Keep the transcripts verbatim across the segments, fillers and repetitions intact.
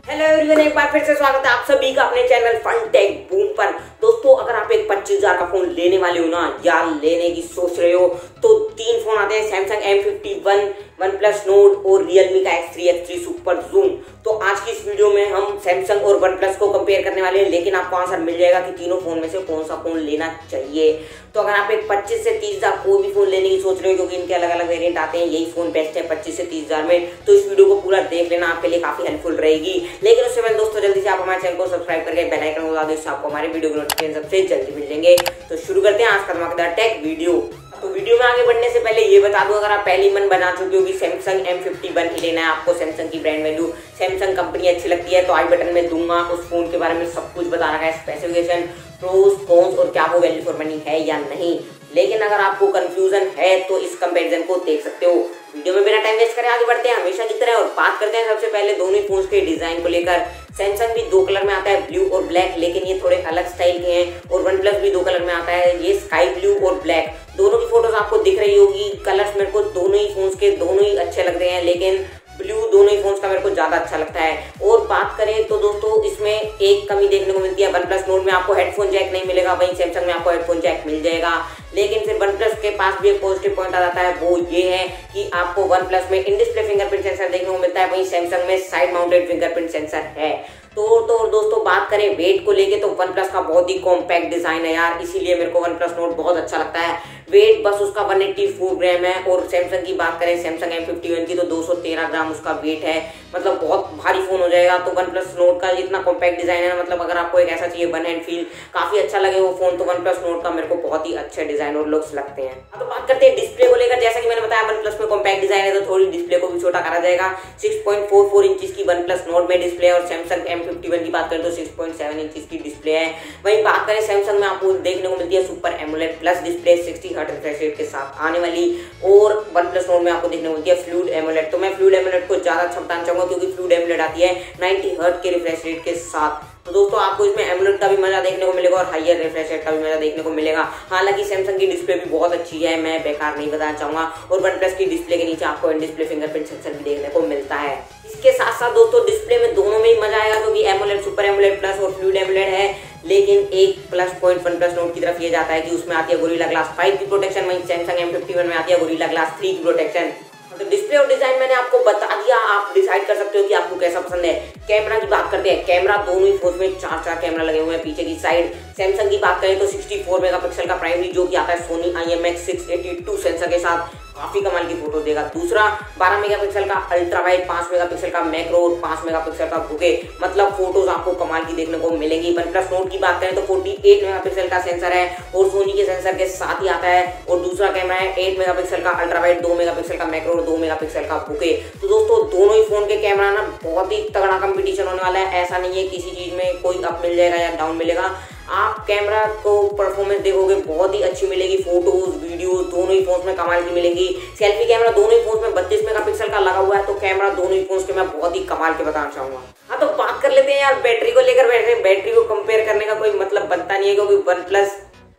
Hello everyone, एक बार फिर से स्वागत है आप सभी का अपने चैनल फंटेकबूम पर। दोस्तों, अगर आप एक पच्चीस हजार का फोन लेने वाले हो ना या लेने की सोच रहे हो तो तीन फोन आते हैं, Samsung M fifty one, OnePlus Note और रियलमी का X three X three super zoom. तो आज की इस वीडियो में हम सैमसंग और वनप्लस को कंपेयर करने वाले हैं, लेकिन आपको आंसर मिल जाएगा कि तीनों फोन में से कौन सा फोन लेना चाहिए। तो अगर आप एक पच्चीस से तीस हजार कोई भी फोन लेने की सोच रहे हो, क्योंकि इनके अलग अलग वेरिएंट आते हैं, यही फोन बेस्ट है पच्चीस से तीस हजार में, तो इस वीडियो को पूरा देख लेना, आपके लिए काफी हेल्पफुल रहेगी। लेकिन उससे पहले दोस्तों जल्दी से आप हमारे चैनल को सब्सक्राइब करके बेल आइकन को दबा दो, इससे आपको हमारे वीडियो के नोटिफिकेशन सबसे जल्दी मिल जाएंगे। तो शुरू करते हैं आज का धमाकेदार टेक वीडियो। तो वीडियो में आगे बढ़ने से पहले ये बता दूं, अगर आप पहली मन बना चुके हो कि सैमसंग एम फिफ्टी वन ही लेना है, आपको सैमसंग की ब्रांड वैल्यू, सैमसंग कंपनी अच्छी लगती है, तो आई बटन में दूंगा, उस फोन के बारे में सब कुछ बता रखा है, स्पेसिफिकेशन, प्रोस कॉन्स और क्या वो वैल्यू फॉर मनी है या नहीं। लेकिन अगर आपको कंफ्यूजन है तो इस कंपैरिजन को देख सकते हो। वीडियो में बिना टाइम वेस्ट करें आगे बढ़ते हैं हमेशा की तरह और बात करते हैं सबसे पहले दोनों ही फोन्स के डिजाइन को लेकर। सैमसंग भी दो कलर में आता है, ब्लू और ब्लैक, लेकिन ये थोड़े अलग स्टाइल के हैं। और वनप्लस भी दो कलर में आता है, ये स्काई ब्लू और ब्लैक। दोनों की फोटोज आपको दिख रही होगी। कलर्स मेरे को दोनों ही फोन्स के दोनों ही अच्छे लग रहे हैं, लेकिन ब्लू दोनों ही फोन्स का मेरे को ज्यादा अच्छा लगता है। और बात करें तो दोस्तों इसमें एक कमी देखने को मिलती है, वनप्लस नोट में आपको हेडफोन जैक नहीं मिलेगा, वहीं सैमसंग में आपको हेडफोन जैक मिल जाएगा। लेकिन फिर वनप्लस के पास भी एक पॉजिटिव पॉइंट आ जाता है, वो ये है कि आपको वनप्लस में इन डिस्प्ले फिंगरप्रिंट सेंसर देखने को मिलता है, वहीं सैमसंग में साइड माउंटेड फिंगरप्रिंट सेंसर है। तो तो दोस्तों बात करें वेट को लेके तो वनप्लस का बहुत ही कॉम्पैक्ट डिजाइन है यार, इसीलिए मेरे को वनप्लस नोट बहुत अच्छा लगता है। वेट बस उसका एक सौ चौरासी ग्राम है। और सैमसंग की बात करें, सैमसंग एम फिफ्टी वन की तो दो सौ तेरह ग्राम उसका वेट है, मतलब बहुत भारी फोन हो जाएगा। तो वनप्लस नोट का इतना कॉम्पैक्ट डिजाइन है, मतलब अगर आपको एक ऐसा चाहिए वन हैंड फील, काफी अच्छा लगे वो फोन, तो वनप्लस नोट का मेरे को बहुत ही अच्छे डिजाइन और लुक्स लगते हैं। तो बात करते हैं डिस्प्ले को लेकर। जैसा कि मैंने बताया वनप्लस में कॉम्पैक्ट डिजाइन है, तो थोड़ी डिस्प्ले को भी छोटा करा जाएगा। Six point four four inch की वनप्लस नोट में डिस्प्ले है और सैमसंग एम फिफ्टी वन की बात करें तो सिक्स पॉइंट सेवन इंच की डिस्प्ले है। वहीं बात करें सैमसंग में आपको देखने को मिलती है super AMOLED plus display sixty hertz refresh rate के साथ आने वाली, और वनप्लस नोट में आपको देखने को मिलती है फ्लूइड एमोलेड। तो मैं फ्लूइड एमोलेड को ज्यादा अच्छा बताना चाहूंगा, क्योंकि फ्लूइड एमोलेड आती है नाइंटी हर्ट्ज के रिफ्रेश रेट के साथ। तो दोस्तों आपको इसमें एमोलेड का भी मजा देखने को मिलेगा और हायर रिफ्रेश रेट का भी मजा देखने को मिलेगा। हालांकि सैमसंग की डिस्प्ले भी बहुत अच्छी है, मैं बेकार नहीं बताना चाहूंगा। और वनप्लस की डिस्प्ले के नीचे आपको इन डिस्प्ले फिंगरप्रिंट सेंसर भी देखने को मिलता है। इसके साथ साथ दोस्तों डिस्प्ले में दोनों में ही मजा आएगा, क्योंकि एमोलेड, सुपर एमोलेड प्लस और फ्लूइड एमोलेड है। लेकिन एक प्लस पॉइंट वनप्लस नोट की तरफ ये जाता है कि उसमें आती है गोरिल्ला ग्लास फाइव की प्रोटेक्शन, वहीं सैमसंग एम फिफ्टी वन में आती है गोरिल्ला ग्लास थ्री की प्रोटेक्शन। तो डिस्प्ले और डिजाइन मैंने आपको बता दिया, आप डिसाइड कर सकते हो कि आपको कैसा पसंद है। कैमरा की बात करते हैं, कैमरा दोनों ही फोन में चार चार कैमरा लगे हुए हैं पीछे की साइड। सैमसंग की बात करें तो सिक्सटी फोर मेगापिक्सल का प्राइमरी, जो कि आता है Sony I M X six eighty two sensor के साथ, काफी कमाल की फोटो देगा। दूसरा बारह मेगापिक्सल का अल्ट्रा वाइड, पांच मेगापिक्सल का मैक्रो और पांच मेगापिक्सल का बुके, मतलब फोटोज आपको कमाल की देखने को मिलेंगी। वनप्लस नोट की बात करें तो अड़तालीस मेगापिक्सल का सेंसर है और सोनी के सेंसर के साथ ही आता है। और दूसरा कैमरा है आठ मेगापिक्सल का अल्ट्रा वाइड, दो मेगापिक्सल का मैक्रो और दो मेगापिक्सल का बुके। तो दोस्तों दोनों ही फोन के कैमरा ना बहुत ही तगड़ा कंपटीशन होने वाला है। ऐसा नहीं है किसी चीज में कोई अप मिल जाएगा या डाउन मिलेगा। आप कैमरा को परफॉर्मेंस देखोगे बहुत ही अच्छी मिलेगी, फोटोज वीडियो दोनों ही फोन्स में कमाल की मिलेंगी। सेल्फी कैमरा दोनों ही फोन्स में बत्तीस मेगापिक्सल का लगा हुआ है, तो कैमरा दोनों ही फोन्स के मैं बहुत ही कमाल के बताना चाहूंगा। हाँ तो बात कर लेते हैं यार बैटरी को लेकर। वैसे बैटरी को कंपेयर करने का कोई मतलब बनता नहीं है, क्योंकि वनप्लस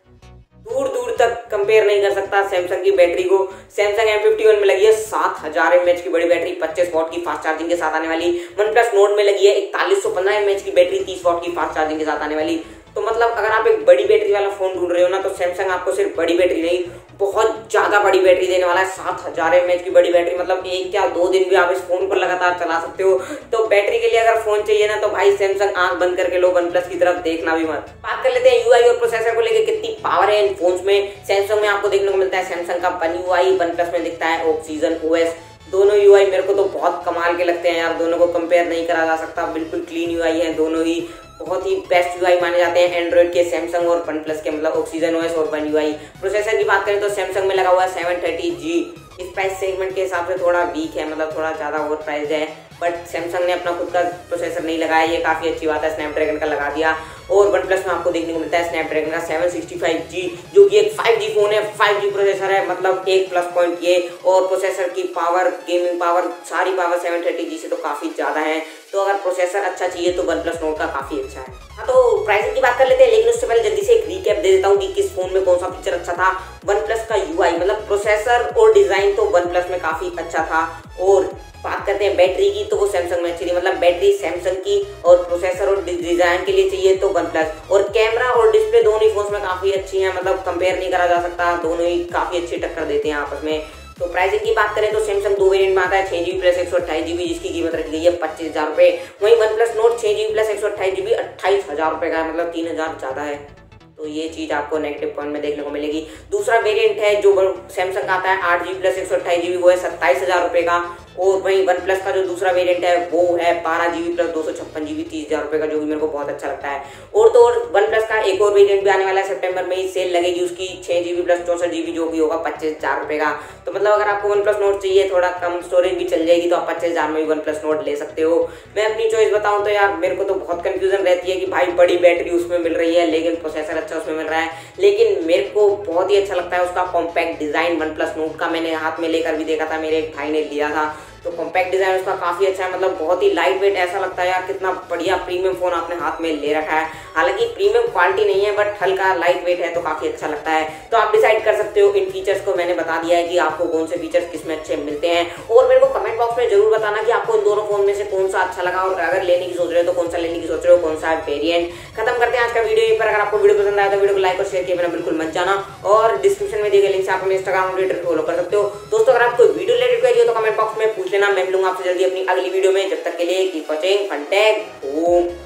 दूर दूर तक कंपेयर नहीं कर सकता सैमसंग की बैटरी को। सैमसंग एम फिफ्टी वन में लगी है सात हजार एम एच की बड़ी बैटरी, पच्चीस वॉट की फास्ट चार्जिंग के साथ आने वाली। वनप्लस नोट में लगी है इकतालीस सौ पंद्रह एम एच की बैटरी, तीस वॉट की फास्ट चार्जिंग के साथ आने वाली। तो मतलब अगर आप एक बड़ी बैटरी वाला फोन ढूंढ रहे हो ना, तो सैमसंग आपको सिर्फ बड़ी बैटरी नहीं, बहुत ज्यादा बड़ी बैटरी देने वाला है। सात हजार एम एच की बड़ी बैटरी, मतलब एक क्या दो दिन भी आप इस फोन को लगातार चला सकते हो। तो बैटरी के लिए अगर फोन चाहिए ना, तो भाई सैमसंग आंख बंद करके लो, वनप्लस की तरफ देखना भी मत। बात कर लेते हैं यूआई और प्रोसेसर को लेकर, कितनी पावर है इन फोन्स में। सैमसंग में आपको देखने को मिलता है सैमसंग का वन यूआई, वनप्लस में दिखता है ऑक्सीजन ओएस। दोनों यूआई मेरे को तो बहुत कमाल के लगते हैं यार, दोनों को कंपेयर नहीं करा जा सकता। बिल्कुल क्लीन यूआई है, दोनों ही बहुत ही बेस्ट यूआई माने जाते हैं एंड्रॉइड के, सैमसंग और वनप्लस के, मतलब ऑक्सीजन ओएस और वन यूआई। प्रोसेसर की बात करें तो सैमसंग में लगा हुआ है सेवन थर्टी जी, इस प्राइस सेगमेंट के हिसाब से थोड़ा वीक है, मतलब थोड़ा ज्यादा ओवर प्राइस है। बट सैमसंग ने अपना खुद का प्रोसेसर नहीं लगाया, ये काफी अच्छी बात है, स्नैपड्रैगन का लगा दिया। और वनप्लस में आपको देखने को मिलता है स्नैपड्रैगन का सेवन सिक्सटी फाइव जी, जो कि एक फाइव जी फोन है, फाइव जी प्रोसेसर है, मतलब एक प्लस पॉइंट ये। और प्रोसेसर की पावर, गेमिंग पावर, सारी पावर सेवन थर्टी जी से तो काफी ज्यादा है। तो अगर प्रोसेसर अच्छा चाहिए तो वन प्लस नोट का काफी अच्छा है। हाँ, तो प्राइसिंग की बात कर लेते हैं, लेकिन उससे पहले जल्दी से एक रीकैप दे देता हूँ कि किस फोन में कौन सा फीचर अच्छा था। वन प्लस का यूआई मतलब प्रोसेसर और डिजाइन तो वन प्लस में काफी अच्छा था। और बात करते हैं बैटरी की, तो वो सैमसंग में अच्छी थी, मतलब बैटरी सैमसंग की और प्रोसेसर और डिजाइन के लिए चाहिए तो वन प्लस। और कैमरा और डिस्प्ले दोनों ही फोन में काफी अच्छी हैं, मतलब कंपेयर नहीं करा जा सकता, दोनों ही काफी अच्छी टक्कर देते हैं आपस में। तो प्राइसिंग की बात करें तो सैमसंग दो वेरिएंट में आता है, छह जीबी प्लस एक सौ अट्ठाईस जीबी, जिसकी कीमत रखी गई है पच्चीस हजार रुपए। वहीं वन प्लस नोट छह जीबी प्लस एक सौ अट्ठाईस जीबी अट्ठाईस हजार रुपए का है, मतलब तीन हजार ज्यादा है। तो ये चीज आपको नेगेटिव पॉइंट में देखने को मिलेगी। दूसरा वेरिएंट है जो सैमसंग का आता है आठ जीबी प्लस एक सौ अट्ठाईस जीबी, वो है सत्ताईस हजार रुपए का। और वहीं वन प्लस का जो दूसरा वेरिएंट है वो है बारह जीबी प्लस दो सौ छप्पन जीबी तीस हजार रुपए का, जो कि मेरे को बहुत अच्छा लगता है। और तो और वन प्लस का एक और वेरिएंट भी आने वाला है, सितंबर में ही सेल लगेगी उसकी, छह जीबी प्लस चौसठ जीबी, जो भी होगा पच्चीस हजार रुपए का। तो मतलब अगर आपको वन प्लस नोट चाहिए, थोड़ा कम स्टोरेज भी चल जाएगी, तो आप पच्चीस हजार में भी वन प्लस नोट ले सकते हो। मैं अपनी चॉइस बताऊं तो यार मेरे को तो बहुत कंफ्यूजन रहती है कि भाई बड़ी बैटरी उसमें मिल रही है लेकिन प्रोसेसर अच्छा उसमें मिल रहा है, लेकिन मेरे को बहुत ही अच्छा लगता है उसका compact design OnePlus Note का। मैंने हाथ में लेकर भी देखा था, मेरे एक भाई ने लिया था, तो कॉम्पैक्ट डिजाइन उसका काफी अच्छा है, मतलब बहुत ही लाइट वेट, ऐसा लगता है यार कितना बढ़िया प्रीमियम फोन आपने हाथ में ले रखा है। हालांकि प्रीमियम क्वालिटी नहीं है बट हल्का लाइट वेट है, तो काफी अच्छा लगता है। तो आप डिसाइड कर सकते हो इन फीचर्स को, मैंने बता दिया है कि आपको कौन से फीचर्स किसमें अच्छे मिलते हैं। और मेरे को कमेंट बॉक्स में जरूर बताना कि आपको इन दोनों फोन में से कौन सा अच्छा लगा, और अगर लेने की सोच रहे हो तो कौन सा लेने की सोच रहे हो, कौन सा वेरिएंट। खत्म करते हैं आज का वीडियो पर। अगर आपको वीडियो पसंद आया तो वीडियो को लाइक और शेयर किए बिना बिल्कुल मत जाना, और डिस्क्रिप्शन में दिए गए लिंक से आप हमें इंस्टाग्राम और ट्विटर फॉलो कर सकते हो। दोस्तों अगर आपको वीडियो रिलेटेड चाहिए तो कमेंट बॉक्स में पूछ लेना, मैं मिलूंगा आपसे जल्दी अपनी अगली वीडियो में। जब तक के लिए कीप वॉचिंग फनटेक बूम।